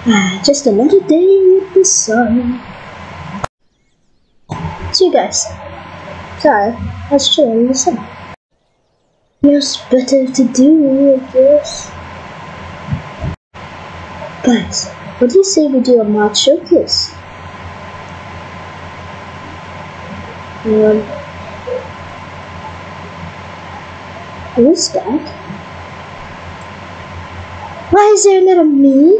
Just another day with the sun. So you guys, sorry, I was chilling in the sun. There's better to do, I guess. Guys, what do you say we do a mod showcase? Who's that? Why is there a little me?